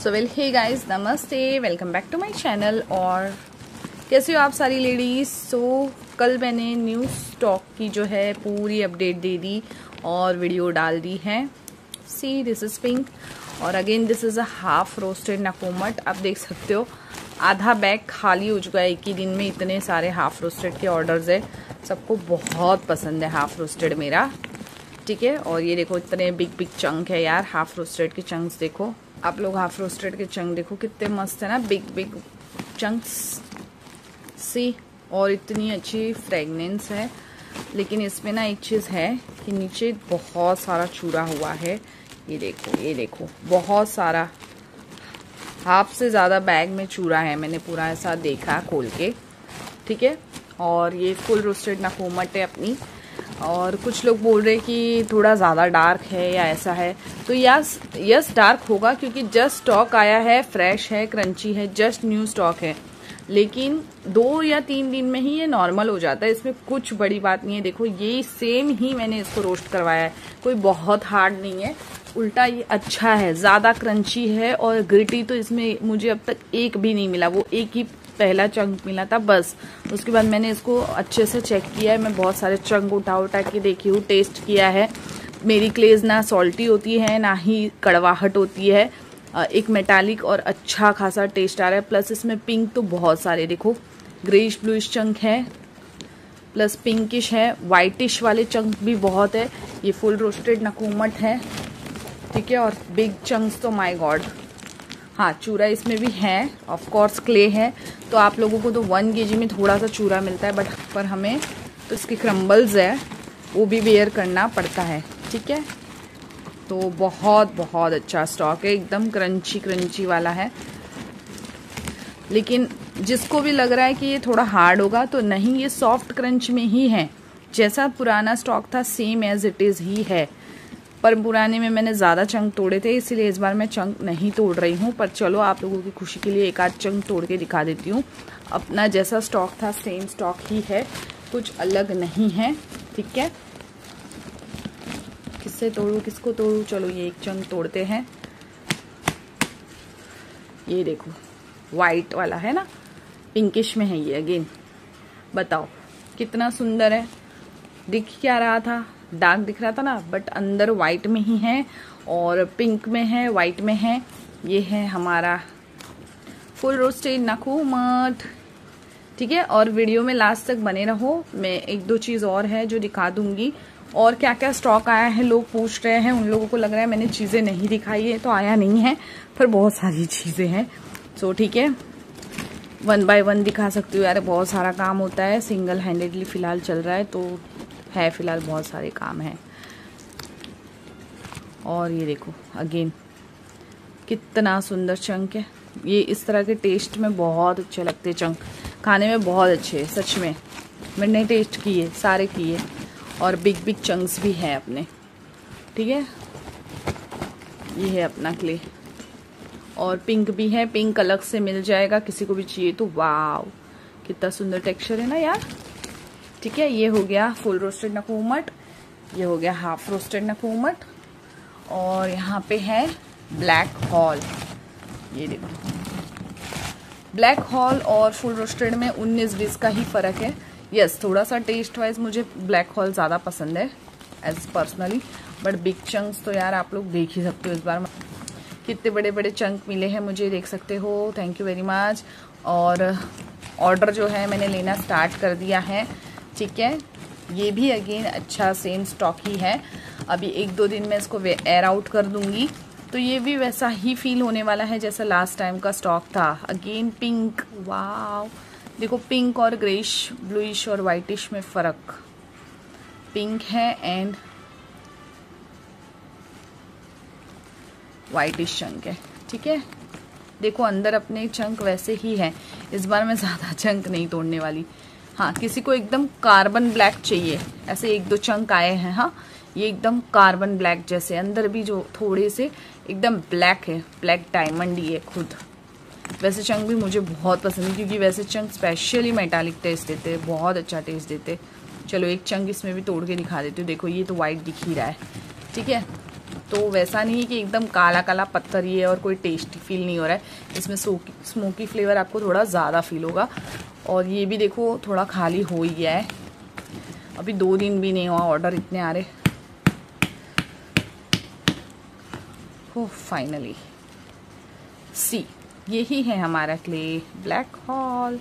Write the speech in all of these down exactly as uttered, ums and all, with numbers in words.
सो well hey guys, नमस्ते, welcome back to my channel. और कैसे हो आप सारी लेडीज। सो so, कल मैंने न्यू स्टॉक की जो है पूरी अपडेट दे दी और वीडियो डाल दी है। सी दिस इज पिंक और again this is a half roasted नकोमट। आप देख सकते हो आधा बैग खाली हो चुका है एक ही दिन में। इतने सारे हाफ रोस्टेड के ऑर्डर्स है, सबको बहुत पसंद है हाफ रोस्टेड मेरा, ठीक है। और ये देखो इतने बिग बिग चंक है यार, हाफ रोस्टेड के चंक्स देखो आप लोग। हाफ रोस्टेड के चंक देखो कितने मस्त है ना, बिग बिग चंक्स सी। और इतनी अच्छी फ्रेगनेंस है। लेकिन इसमें ना एक चीज़ है कि नीचे बहुत सारा चूरा हुआ है। ये देखो ये देखो बहुत सारा, हाफ से ज़्यादा बैग में चूरा है। मैंने पूरा ऐसा देखा खोल के, ठीक है। और ये फुल रोस्टेड नकोमट है अपनी। और कुछ लोग बोल रहे कि थोड़ा ज़्यादा डार्क है या ऐसा है, तो यस यस डार्क होगा क्योंकि जस्ट स्टॉक आया है, फ्रेश है, क्रंची है, जस्ट न्यू स्टॉक है। लेकिन दो या तीन दिन में ही ये नॉर्मल हो जाता है, इसमें कुछ बड़ी बात नहीं है। देखो ये सेम ही मैंने इसको रोस्ट करवाया है, कोई बहुत हार्ड नहीं है, उल्टा ये अच्छा है, ज़्यादा क्रंची है। और ग्रिटी तो इसमें मुझे अब तक एक भी नहीं मिला, वो एक ही पहला चंक मिला था बस। उसके बाद मैंने इसको अच्छे से चेक किया है, मैं बहुत सारे चंक उठा उठा के देखी हूँ, टेस्ट किया है। मेरी क्लेज ना सॉल्टी होती है ना ही कड़वाहट होती है, एक मेटालिक और अच्छा खासा टेस्ट आ रहा है। प्लस इसमें पिंक तो बहुत सारे देखो, ग्रेइश ब्लूइश चंक है, प्लस पिंकिश है, वाइटिश वाले चंक भी बहुत है। ये फुल रोस्टेड नकोमट है, ठीक है। और बिग चंक्स तो माय गॉड, हाँ चूरा इसमें भी है, ऑफ कोर्स क्ले है। तो आप लोगों को तो वन केजी में थोड़ा सा चूरा मिलता है, बट पर हमें तो इसकी क्रम्बल्स है वो भी बेयर करना पड़ता है, ठीक है। तो बहुत बहुत अच्छा स्टॉक है, एकदम क्रंची क्रंची वाला है। लेकिन जिसको भी लग रहा है कि ये थोड़ा हार्ड होगा, तो नहीं, ये सॉफ्ट क्रंच में ही है। जैसा पुराना स्टॉक था सेम एज इट इज़ ही है। पर पुराने में मैंने ज़्यादा चंक तोड़े थे, इसलिए इस बार मैं चंक नहीं तोड़ रही हूँ। पर चलो आप लोगों की खुशी के लिए एक आध चंक तोड़ के दिखा देती हूँ। अपना जैसा स्टॉक था सेम स्टॉक ही है, कुछ अलग नहीं है, ठीक है। किससे तोड़ूँ किसको तोड़ूँ, चलो ये एक चंक तोड़ते हैं। ये देखो वाइट वाला है ना, पिंकिश में है ये अगेन। बताओ कितना सुंदर है। दिख क्या रहा था, डार्क दिख रहा था ना, बट अंदर वाइट में ही है और पिंक में है, वाइट में है। ये है हमारा फुल रोस्टेड नकोमट, ठीक है। और वीडियो में लास्ट तक बने रहो, मैं एक दो चीज़ और है जो दिखा दूंगी। और क्या क्या स्टॉक आया है लोग पूछ रहे हैं, उन लोगों को लग रहा है मैंने चीज़ें नहीं दिखाई है, तो आया नहीं है, पर बहुत सारी चीज़ें हैं। सो ठीक है, वन बाय वन दिखा सकती हूँ यार, बहुत सारा काम होता है, सिंगल हैंडेडली फ़िलहाल चल रहा है, तो है फिलहाल बहुत सारे काम हैं। और ये देखो अगेन कितना सुंदर चंक है। ये इस तरह के टेस्ट में बहुत अच्छे लगते हैं चंक, खाने में बहुत अच्छे हैं सच में। मैंने टेस्ट किए, सारे किए। और बिग बिग चंक्स भी हैं अपने, ठीक है। ये है अपना क्ले और पिंक भी है, पिंक अलग से मिल जाएगा किसी को भी चाहिए तो। वाव कितना सुंदर टेक्सचर है ना यार, ठीक है। ये हो गया फुल रोस्टेड नकोमट, ये हो गया हाफ रोस्टेड नकोमट। और यहाँ पे है ब्लैक हॉल, ये देखो ब्लैक हॉल और फुल रोस्टेड में उन्नीस बीस का ही फर्क है। यस थोड़ा सा टेस्ट वाइज मुझे ब्लैक हॉल ज़्यादा पसंद है as personally, but big chunks तो यार आप लोग देख ही सकते हो। इस बार कितने बड़े बड़े चंक मिले हैं मुझे, देख सकते हो, थैंक यू वेरी मच। और ऑर्डर जो है मैंने लेना स्टार्ट कर दिया है, ठीक है। ये भी अगेन अच्छा सेम स्टॉक ही है। अभी एक दो दिन में इसको एयर आउट कर दूंगी, तो ये भी वैसा ही फील होने वाला है जैसा लास्ट टाइम का स्टॉक था। अगेन पिंक, वाव देखो पिंक और ग्रेइश ब्लूइश और वाइटिश में फ़र्क, पिंक है एंड वाइटिश चंक है, ठीक है। देखो अंदर अपने चंक वैसे ही है, इस बार मैं ज़्यादा चंक नहीं तोड़ने वाली। हाँ किसी को एकदम कार्बन ब्लैक चाहिए, ऐसे एक दो चंक आए हैं। हाँ ये एकदम कार्बन ब्लैक जैसे, अंदर भी जो थोड़े से एकदम ब्लैक है, ब्लैक डायमंड ही है खुद। वैसे चंक भी मुझे बहुत पसंद है क्योंकि वैसे चंक स्पेशली मेटालिक टेस्ट देते हैं, बहुत अच्छा टेस्ट देते। चलो एक चंक इसमें भी तोड़ के दिखा देती हूँ। देखो ये तो वाइट दिख ही रहा है, ठीक है। तो वैसा नहीं है कि एकदम काला काला पत्थर ही है और कोई टेस्टी फील नहीं हो रहा है। इसमें स्मोकी फ्लेवर आपको थोड़ा ज़्यादा फील होगा। और ये भी देखो थोड़ा खाली हो ही गया है, अभी दो दिन भी नहीं हुआ, ऑर्डर इतने आ रहे हो। फाइनली सी, यही है हमारा क्ले ब्लैक हॉल।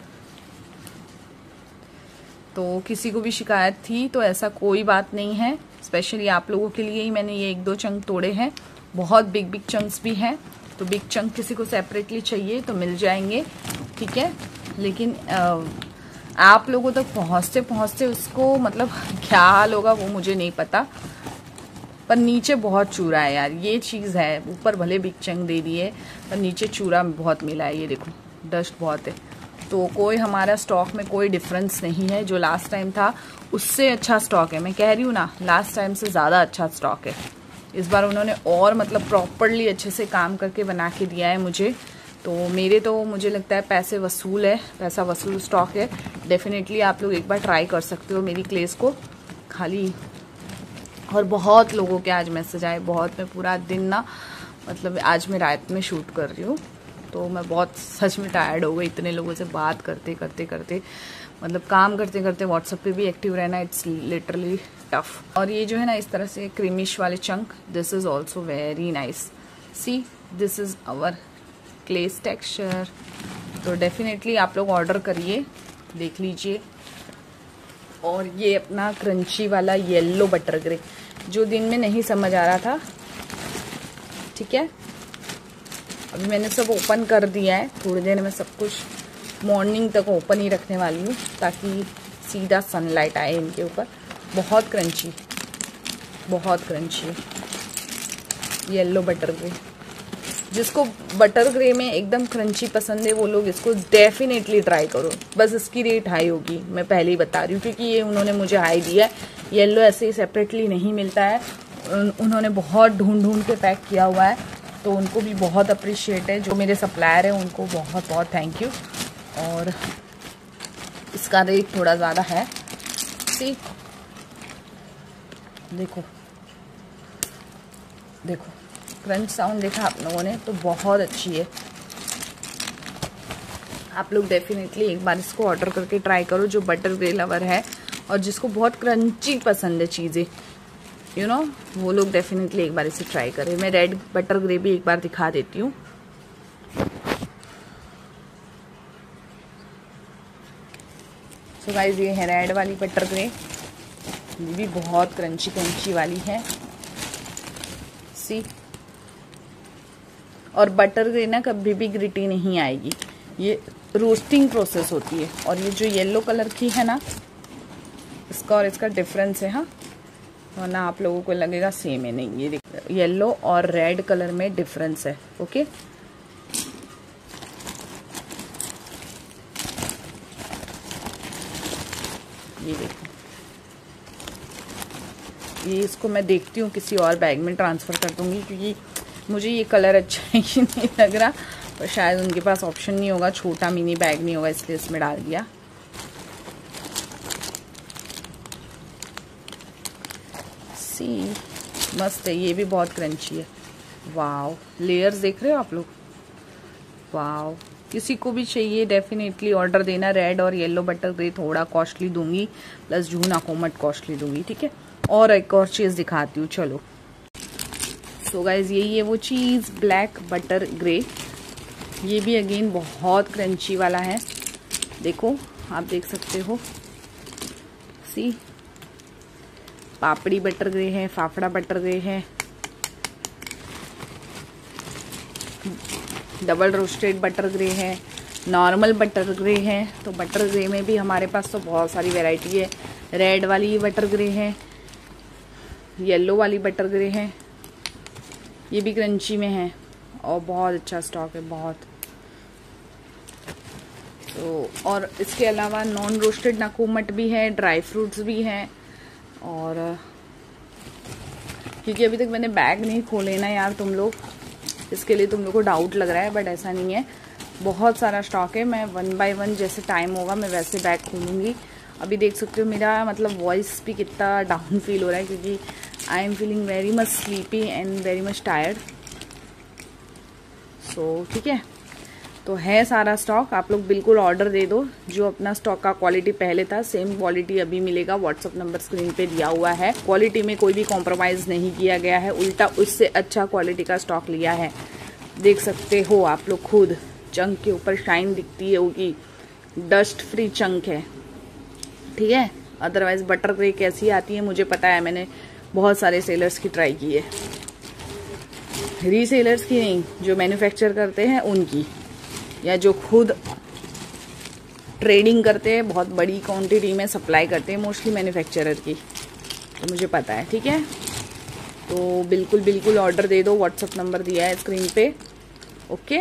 तो किसी को भी शिकायत थी तो ऐसा कोई बात नहीं है, स्पेशली आप लोगों के लिए ही मैंने ये एक दो चंक तोड़े हैं। बहुत बिग बिग चंक्स भी हैं, तो बिग चंक किसी को सेपरेटली चाहिए तो मिल जाएंगे, ठीक है। लेकिन आ, आप लोगों तक पहुंचते पहुंचते उसको मतलब क्या हाल होगा वो मुझे नहीं पता, पर नीचे बहुत चूरा है यार, ये चीज़ है। ऊपर भले बिग चंक दे दिए पर नीचे चूरा बहुत मिला है, ये देखो डस्ट बहुत है। तो कोई हमारा स्टॉक में कोई डिफरेंस नहीं है, जो लास्ट टाइम था उससे अच्छा स्टॉक है। मैं कह रही हूँ ना, लास्ट टाइम से ज़्यादा अच्छा स्टॉक है। इस बार उन्होंने और मतलब प्रॉपरली अच्छे से काम करके बना के दिया है मुझे, तो मेरे तो मुझे लगता है पैसे वसूल है, पैसा वसूल स्टॉक है। डेफिनेटली आप लोग एक बार ट्राई कर सकते हो मेरी क्लेस को खाली। और बहुत लोगों के आज मैसेज आए, बहुत। मैं पूरा दिन ना मतलब आज मैं रात में शूट कर रही हूँ, तो मैं बहुत सच में टायर्ड हो गई इतने लोगों से बात करते करते करते, मतलब काम करते करते व्हाट्सएप पे भी एक्टिव रहना, इट्स लिटरली टफ। और ये जो है ना इस तरह से क्रीमिश वाले chunk, this is also very nice. See, this is our class texture. तो डेफिनेटली आप लोग ऑर्डर करिए, देख लीजिए। और ये अपना क्रंची वाला येलो बटर ग्रे, जो दिन में नहीं समझ आ रहा था, ठीक है। अभी मैंने सब ओपन कर दिया है, थोड़ी देर में सब कुछ मॉर्निंग तक ओपन ही रखने वाली हूँ ताकि सीधा सनलाइट आए इनके ऊपर। बहुत क्रंची, बहुत क्रंची येलो बटर ग्रे। जिसको बटर ग्रे में एकदम क्रंची पसंद है वो लोग इसको डेफिनेटली ट्राई करो। बस इसकी रेट हाई होगी, मैं पहले ही बता रही हूँ, क्योंकि ये उन्होंने मुझे हाई दिया है। येलो ऐसे ही सेपरेटली नहीं मिलता है, उन्होंने बहुत ढूंढ ढूंढ के पैक किया हुआ है, तो उनको भी बहुत अप्रिशिएट है। जो मेरे सप्लायर हैं उनको बहुत बहुत थैंक यू। और इसका रेट थोड़ा ज़्यादा है। सी, देखो देखो क्रंच साउंड देखा आप लोगों ने, तो बहुत अच्छी है। आप लोग डेफिनेटली एक बार इसको ऑर्डर करके ट्राई करो, जो बटर ग्रे लवर है और जिसको बहुत क्रंची पसंद है चीज़ें, यू नो, वो लोग डेफिनेटली एक बार इसे ट्राई करें। मैं रेड बटर ग्रे भी एक बार दिखा देती हूँ। सो गाइस, ये है रेड वाली बटर ग्रे, ये भी बहुत क्रंची क्रंची वाली है। सी, और बटर ग्रे ना कभी भी ग्रिटी नहीं आएगी, ये रोस्टिंग प्रोसेस होती है। और ये जो येलो कलर की है ना, इसका और इसका डिफरेंस है, हाँ, वरना आप लोगों को लगेगा सेम है। नहीं, ये देखिए येलो और रेड कलर में डिफरेंस है। ओके, ये देखो, ये इसको मैं देखती हूँ किसी और बैग में ट्रांसफ़र कर दूंगी, क्योंकि मुझे ये कलर अच्छा ही नहीं लग रहा, पर शायद उनके पास ऑप्शन नहीं होगा, छोटा मिनी बैग नहीं होगा, इसलिए इसमें डाल दिया। सी, मस्त है, ये भी बहुत क्रंची है। वाव, लेयर्स देख रहे हो आप लोग, वाव। किसी को भी चाहिए डेफिनेटली ऑर्डर देना। रेड और येलो बटर ग्रे थोड़ा कॉस्टली दूंगी, प्लस जून अकोमट कॉस्टली दूंगी, ठीक है। और एक और चीज़ दिखाती हूँ, चलो। सो गाइज, यही है वो चीज़, ब्लैक बटर ग्रे। ये भी अगेन बहुत क्रंची वाला है, देखो आप देख सकते हो। सी, पापड़ी बटर ग्रे है, फाफड़ा बटर ग्रे है, डबल रोस्टेड बटर ग्रे है, नॉर्मल बटर ग्रे है। तो बटर ग्रे में भी हमारे पास तो बहुत सारी वैरायटी है। रेड वाली बटर ग्रे है, येलो वाली बटर ग्रे है, ये भी क्रंची में है और बहुत अच्छा स्टॉक है, बहुत। तो और इसके अलावा नॉन रोस्टेड नाकोमट भी है, ड्राई फ्रूट्स भी हैं। और क्योंकि अभी तक मैंने बैग नहीं खोले ना यार, तुम लोग, इसके लिए तुम लोग को डाउट लग रहा है, बट ऐसा नहीं है, बहुत सारा स्टॉक है। मैं वन बाय वन जैसे टाइम होगा मैं वैसे बैग खोलूँगी। अभी देख सकते हो मेरा मतलब वॉइस भी कितना डाउन फील हो रहा है, क्योंकि I am feeling very much sleepy and very much tired. So ठीक है, तो है सारा स्टॉक, आप लोग बिल्कुल ऑर्डर दे दो। जो अपना स्टॉक का क्वालिटी पहले था सेम क्वालिटी अभी मिलेगा। व्हाट्सअप नंबर स्क्रीन पे दिया हुआ है। क्वालिटी में कोई भी कॉम्प्रोमाइज नहीं किया गया है, उल्टा उससे अच्छा क्वालिटी का स्टॉक लिया है। देख सकते हो आप लोग खुद, चंक के ऊपर शाइन दिखती है होगी, डस्ट फ्री चंक है, ठीक है। अदरवाइज बटर ग्रे कैसी आती है मुझे पता है, मैंने बहुत सारे सेलर्स की ट्राई की है, रीसेलर्स की नहीं, जो मैन्युफैक्चर करते हैं उनकी, या जो खुद ट्रेडिंग करते हैं, बहुत बड़ी क्वांटिटी में सप्लाई करते हैं, मोस्टली मैन्युफैक्चरर की, तो मुझे पता है, ठीक है। तो बिल्कुल बिल्कुल ऑर्डर दे दो, व्हाट्सअप नंबर दिया है स्क्रीन पे, ओके।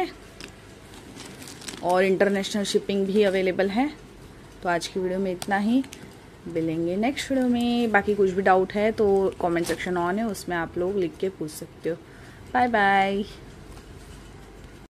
और इंटरनेशनल शिपिंग भी अवेलेबल है। तो आज की वीडियो में इतना ही, मिलेंगे नेक्स्ट वीडियो में। बाकी कुछ भी डाउट है तो कमेंट सेक्शन ऑन है, उसमें आप लोग लिख के पूछ सकते हो। Bye bye.